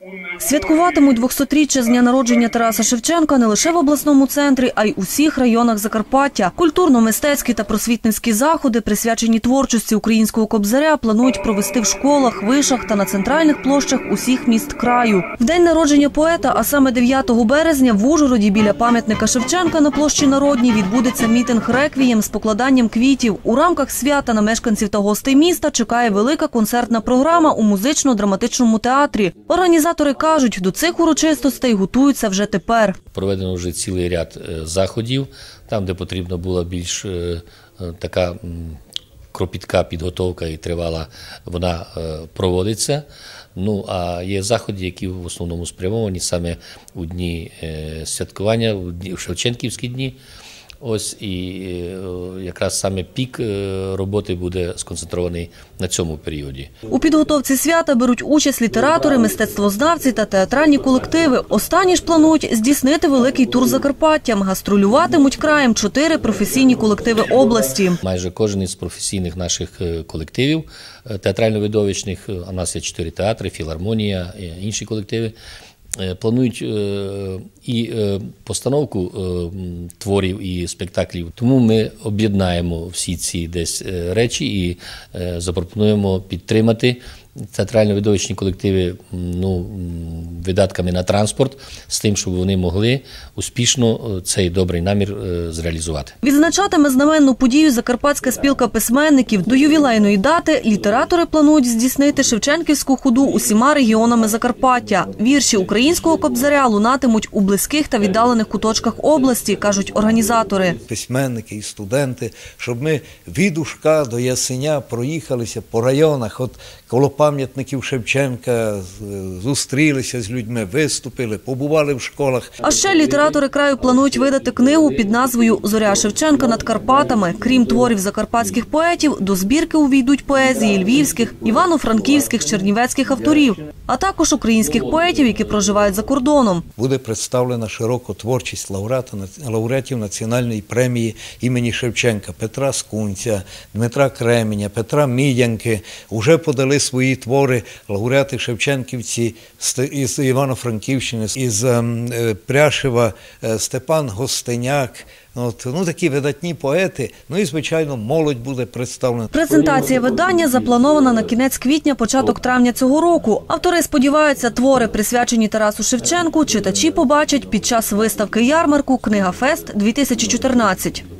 Святкуватимуть 200-річчя з дня народження Тараса Шевченка не лише в обласному центрі, а й у всіх районах Закарпаття. Культурно-мистецькі та просвітницькі заходи, присвячені творчості українського кобзаря, планують провести в школах, вишах та на центральних площах усіх міст краю. В день народження поета, а саме 9 березня, в Ужгороді біля пам'ятника Шевченка на площі Народній відбудеться мітинг-реквієм з покладанням квітів. У рамках свята на мешканців та гостей міста чекає велика концертна програма у музично-драматичному театрі. Організатори кажуть, до цих урочистостей готуються вже тепер. Проведено вже цілий ряд заходів, там, де потрібна була більш така кропітка підготовка і тривала, вона проводиться. Ну, а є заходи, які в основному спрямовані саме у дні святкування, у Шевченківські дні. Ось і якраз саме пік роботи буде сконцентрований на цьому періоді. У підготовці свята беруть участь літератори, мистецтвознавці та театральні колективи. Останні ж планують здійснити великий тур Закарпаттям. Гастролюватимуть краєм 4 професійні колективи області. Майже кожен із професійних наших колективів театрально-видовищних, у нас є 4 театри, філармонія, інші колективи, планують і постановку творів і спектаклів. Тому ми об'єднаємо всі ці десь речі і запропонуємо підтримати театрально-видовищні колективи видатками на транспорт, з тим, щоб вони могли успішно цей добрий намір зреалізувати. Відзначатиме знаменну подію Закарпатська спілка письменників. До ювілейної дати літератори планують здійснити шевченківську ходу усіма регіонами Закарпаття. Вірші українського кобзаря лунатимуть у близьких та віддалених куточках області, кажуть організатори. Письменники і студенти, щоб ми від Ужка до Ясеня проїхалися по районах, от коло пам'ятників Шевченка, зустрілися з людьми, виступили, побували в школах. А ще літератори краю планують видати книгу під назвою «Зоря Шевченка над Карпатами». Крім творів закарпатських поетів, до збірки увійдуть поезії львівських, івано-франківських, чернівецьких авторів, а також українських поетів, які проживають за кордоном. Буде представлена широко творчість лауреатів національної премії імені Шевченка Петра Скунця, Дмитра Кременя, Петра Мідянки. Уже подали свої твори лауреати Шевченківці із Івано-Франківщини, із Пряшева, Степан Гостеняк. Такі видатні поети, і, звичайно, молодь буде представлена. Презентація видання запланована на кінець квітня, початок травня цього року. Автори сподіваються, твори, присвячені Тарасу Шевченку, читачі побачать під час виставки-ярмарку «Книга Фест-2014».